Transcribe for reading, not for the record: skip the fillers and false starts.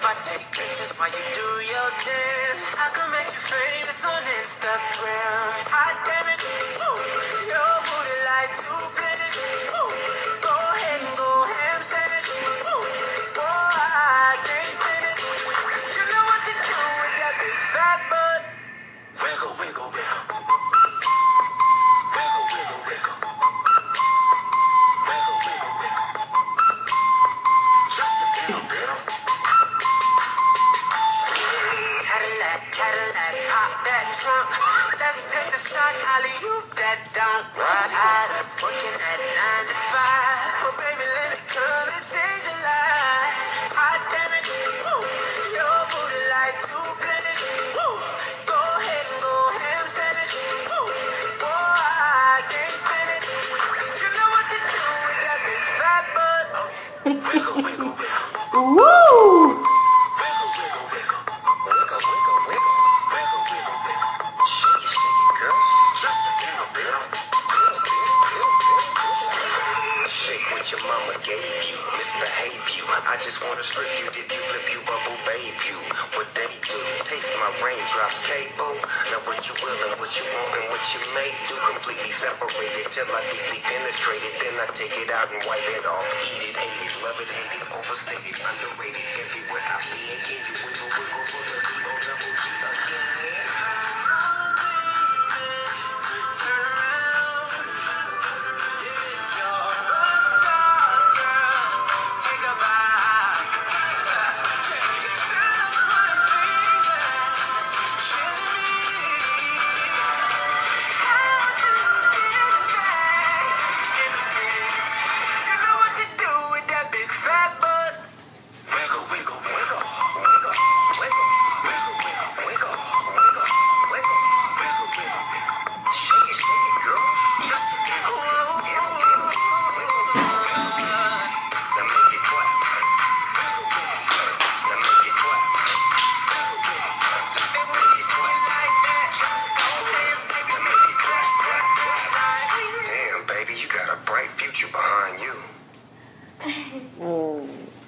I take pictures while you do your dance. I could make you famous on Instagram. Hot damn it, ooh, your booty like two planets. Ooh, go ahead and go ham sandwich. Ooh, boy, I can't stand it. 'Cause you know what to do with that big fat butt. Wiggle, wiggle, wiggle. Wiggle, wiggle, wiggle. Wiggle, wiggle, wiggle. Just a little girl. Cadillac, Cadillac, pop that trunk. Let's take a shot, alley-oop that dunk. Tired of working at 9 to 5. Oh, baby, let me come and change your life. Hot damn it, woo. Your booty like two planets. Woo. Go ahead and go ham sandwich. Woo. Boy, I can't stand it. 'Cause you know what to do with that big fat butt. Wiggle, wiggle, wiggle. Woo! Wiggle, wiggle, wiggle. Wiggle, wiggle, wiggle. Wiggle, wiggle, wiggle. Shake it, girl. Just a little girl. Shake what your mama gave you. Misbehave you. I just wanna strip you, dip you, flip you, bubble babe you. What they do? Taste my raindrops, cable. Now what you will and what you want and what you may do. Completely separated till I deeply penetrate it. Then I take it out and wipe it off. Eat it, ate it, love it, hate it, overstated, underrated. Everywhere I be and can you wiggle, wiggle for the D-O double G again. Turn around. You're a star, girl. Take a bite. It's just my fingers. Kill me. How do you You know what to do with that big fat butt. Wiggle, wiggle, wiggle, wiggle, wiggle, wiggle, wiggle, wiggle, wiggle, wiggle, wiggle, wiggle, wiggle. Shake it, girl. Just a little bit. Wiggle, wiggle, wiggle, wiggle. Now make it clap. Wiggle, wiggle, wiggle. Now make it clap. Wiggle, wiggle, wiggle. And when you do it like that, just go hands, baby. Now make it clap, clap, clap. Damn, baby, you got a bright future behind you.